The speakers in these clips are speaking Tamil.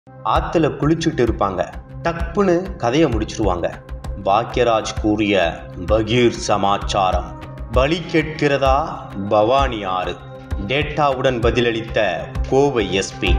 ஆற்றுல குளிச்சுட்டு இருப்பாங்க. டப்புன்னு கதையை முடிச்சிருவாங்க. பாக்யராஜ் கூறிய பகீர் சமாச்சாரம். பலி கேட்கிறதா பவானி ஆறு. டேட்டாவுடன் பதிலளித்த கோவை எஸ்பி.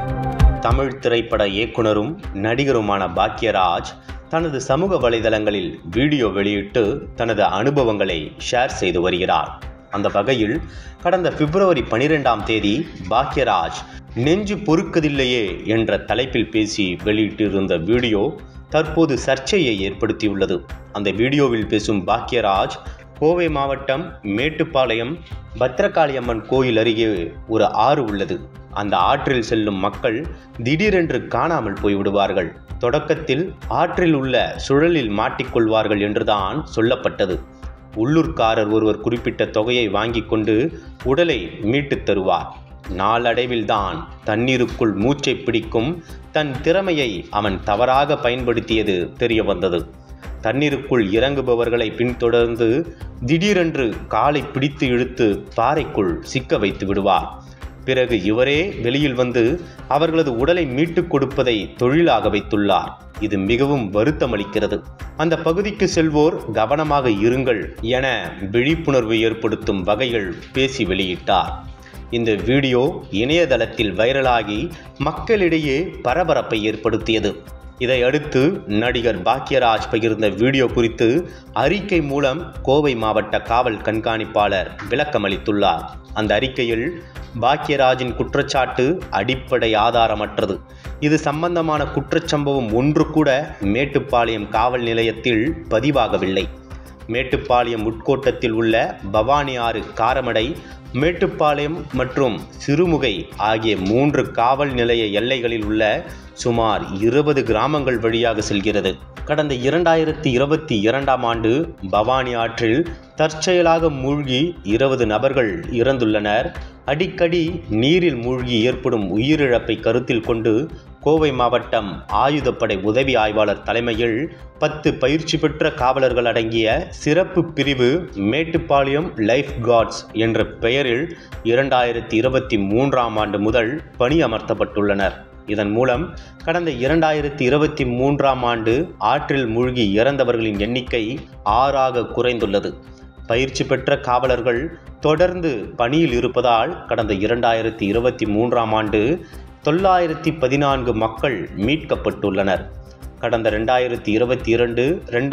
தமிழ் திரைப்பட இயக்குனரும் நடிகருமான பாக்யராஜ் தனது சமூக வலைதளங்களில் வீடியோ வெளியிட்டு தனது அனுபவங்களை ஷேர் செய்து வருகிறார். அந்த வகையில் கடந்த பிப்ரவரி 12ஆம் தேதி பாக்யராஜ் நெஞ்சு பொறுக்கதில்லையே என்ற தலைப்பில் பேசி வெளியிட்டிருந்த வீடியோ தற்போது சர்ச்சையை ஏற்படுத்தியுள்ளது. அந்த வீடியோவில் பேசும் பாக்யராஜ், கோவை மாவட்டம் மேட்டுப்பாளையம் பத்ரகாளியம்மன் கோயில் அருகே ஒரு ஆறு உள்ளது. அந்த ஆற்றில் செல்லும் மக்கள் திடீரென்று காணாமல் போய்விடுவார்கள். தொடக்கத்தில் ஆற்றில் உள்ள சுழலில் மாட்டிக்கொள்வார்கள் என்றுதான் சொல்லப்பட்டது. உள்ளூர்காரர் ஒருவர் குறிப்பிட்ட தொகையை வாங்கி கொண்டு உடலை மீட்டு தருவார். நாளடைவில்தான் தண்ணீருக்குள் மூச்சை பிடிக்கும் தன் திறமையை அவன் தவறாக பயன்படுத்தியது தெரிய வந்தது. தண்ணீருக்குள் இறங்குபவர்களை பின்தொடர்ந்து திடீரென்று காலை பிடித்து இழுத்து பாறைக்குள் சிக்க வைத்து விடுவார். பிறகு இவரே வெளியில் வந்து அவர்களது உடலை மீட்டுக் கொடுப்பதை தொழிலாக வைத்துள்ளார். இது மிகவும் வருத்தமளிக்கிறது. அந்த பகுதிக்கு செல்வோர் கவனமாக இருங்கள் என விழிப்புணர்வு ஏற்படுத்தும் வகையில் பேசி வெளியிட்டார். இந்த வீடியோ இணையதளத்தில் வைரலாகி மக்களிடையே பரபரப்பை ஏற்படுத்தியது. இதையடுத்து நடிகர் பாக்யராஜ் பகிர்ந்த வீடியோ குறித்து அறிக்கை மூலம் கோவை மாவட்ட காவல் கண்காணிப்பாளர் விளக்கமளித்துள்ளார். அந்த அறிக்கையில் பாக்யராஜின் குற்றச்சாட்டு அடிப்படை ஆதாரமற்றது. இது சம்பந்தமான குற்றச்சம்பவம் ஒன்று கூட மேட்டுப்பாளையம் காவல் நிலையத்தில் பதிவாகவில்லை. மேட்டுப்பாளையம் உட்கோட்டத்தில் உள்ள பவானி ஆறு, காரமடை, மேட்டுப்பாளையம் மற்றும் சிறுமுகை ஆகிய 3 காவல் நிலைய எல்லைகளில் உள்ள சுமார் 20 கிராமங்கள் வழியாக செல்கிறது. கடந்த 2022ஆம் ஆண்டு பவானி ஆற்றில் தற்செயலாக மூழ்கி 20 நபர்கள் இறந்துள்ளனர். அடிக்கடி நீரில் மூழ்கி ஏற்படும் உயிரிழப்பை கருத்தில் கொண்டு கோவை மாவட்டம் ஆயுதப்படை உதவி ஆய்வாளர் தலைமையில் 10 பயிற்சி பெற்ற காவலர்கள் அடங்கிய சிறப்பு பிரிவு மேட்டுப்பாளையம் லைஃப் கார்ட்ஸ் என்ற பெயரில் 2023ஆம் ஆண்டு முதல் பணியமர்த்தப்பட்டுள்ளனர். இதன் மூலம் கடந்த 2023ஆம் ஆண்டு ஆற்றில் மூழ்கி இறந்தவர்களின் எண்ணிக்கை 6ஆக குறைந்துள்ளது. பயிற்சி பெற்ற காவலர்கள் தொடர்ந்து பணியில் இருப்பதால் கடந்த 2023ஆம் ஆண்டு 914 மக்கள் மீட்கப்பட்டுள்ளனர். கடந்த 2022,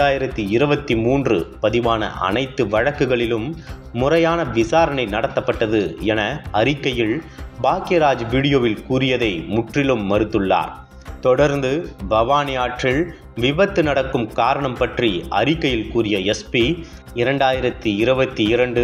2023 பதிவான அனைத்து வழக்குகளிலும் முறையான விசாரணை நடத்தப்பட்டது என அறிக்கையில் பாக்யராஜ் வீடியோவில் கூறியதை முற்றிலும் மறுத்துள்ளார். தொடர்ந்து பவானி ஆற்றில் விபத்து நடக்கும் காரணம் பற்றி அறிக்கையில் கூறிய எஸ்பி, 2022,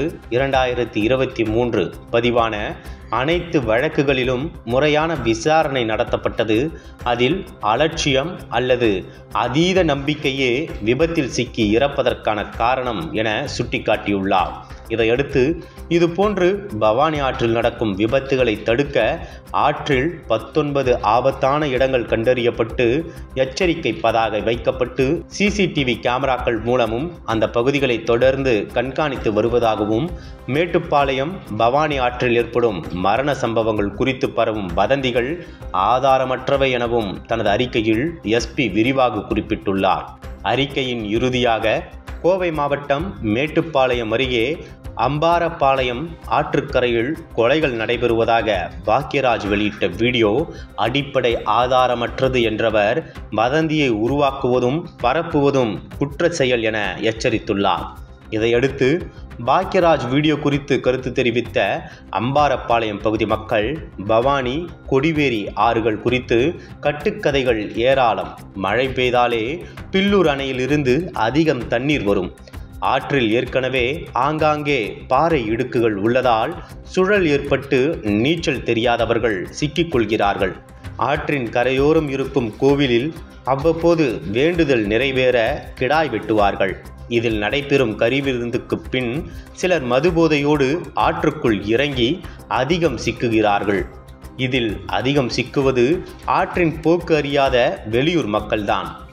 2023 பதிவான அனைத்து வழக்குகளிலும் முறையான விசாரணை நடத்தப்பட்டது. அதில் அலட்சியம் அல்லது அதீத நம்பிக்கையே விபத்தில் சிக்கி இறப்பதற்கான காரணம் என சுட்டிக்காட்டியுள்ளார். இதையடுத்து இதுபோன்று பவானி ஆற்றில் நடக்கும் விபத்துகளை தடுக்க ஆற்றில் 19 ஆபத்தான இடங்கள் கண்டறியப்பட்டு எச்சரிக்கை பதாகை வைக்கப்பட்டு சிசிடிவி கேமராக்கள் மூலமும் அந்த பகுதிகளை தொடர்ந்து கண்காணித்து வருவதாகவும், மேட்டுப்பாளையம் பவானி ஆற்றில் ஏற்படும் மரண சம்பவங்கள் குறித்து பரவும் வதந்திகள் ஆதாரமற்றவை எனவும் தனது அறிக்கையில் எஸ்பி விரிவாக குறிப்பிட்டுள்ளார். அறிக்கையின் இறுதியாக கோவை மாவட்டம் மேட்டுப்பாளையம் அருகே அம்பாரப்பாளையம் ஆற்றுக்கரையில் கொலைகள் நடைபெறுவதாக பாக்யராஜ் வெளியிட்ட வீடியோ அடிப்படை ஆதாரமற்றது என்றவர் வதந்தியை உருவாக்குவதும் பரப்புவதும் குற்ற செயல் என எச்சரித்துள்ளார். இதையடுத்து பாக்யராஜ் வீடியோ குறித்து கருத்து தெரிவித்த அம்பாரப்பாளையம் பகுதி மக்கள், பவானி, கொடிவேரி ஆறுகள் குறித்து கட்டுக்கதைகள் ஏராளம். மழை பெய்தாலே பில்லூர் அணையில் இருந்து அதிகம் தண்ணீர் வரும். ஆற்றில் ஏற்கனவே ஆங்காங்கே பாறை இடுக்குகள் உள்ளதால் சுழல் ஏற்பட்டு நீச்சல் தெரியாதவர்கள் சிக்கிக்கொள்கிறார்கள். ஆற்றின் கரையோரம் இருக்கும் கோவிலில் அவ்வப்போது வேண்டுதல் நிறைவேற கிடாய் வெட்டுவார்கள். இதில் நடைபெறும் கரிவிருந்துக்கு பின் சிலர் மதுபோதையோடு ஆற்றுக்குள் இறங்கி அதிகம் சிக்குகிறார்கள். இதில் அதிகம் சிக்குவது ஆற்றின் போக்கு அறியாத வெளியூர் மக்கள்தான்.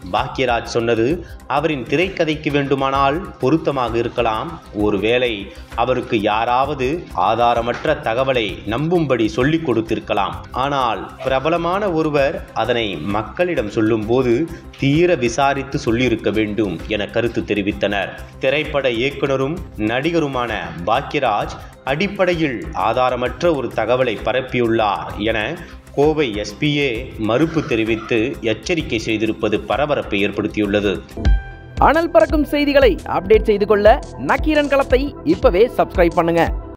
பாக்யராஜ் சொன்னது அவரின் திரைக்கதைக்கு வேண்டுமானால் பொருத்தமாக இருக்கலாம். ஒருவேளை அவருக்கு யாராவது ஆதாரமற்ற தகவலை நம்பும்படி சொல்லிக் கொடுத்திருக்கலாம். ஆனால் பிரபலமான ஒருவர் அதனை மக்களிடம் சொல்லும்போது தீர விசாரித்து சொல்லியிருக்க வேண்டும் என கருத்து தெரிவித்தனர். திரைப்பட இயக்குனரும் நடிகருமான பாக்யராஜ் அடிப்படையில் ஆதாரமற்ற ஒரு தகவலை பரப்பியுள்ளார் என கோவை எஸ்பியே மறுப்பு தெரிவித்து எச்சரிக்கை செய்திருப்பது பரபரப்பை ஏற்படுத்தியுள்ளது. அனல் பறக்கும் செய்திகளை அப்டேட் செய்து கொள்ள நக்கீரன் களத்தை இப்பவே சப்ஸ்கிரைப் பண்ணுங்க.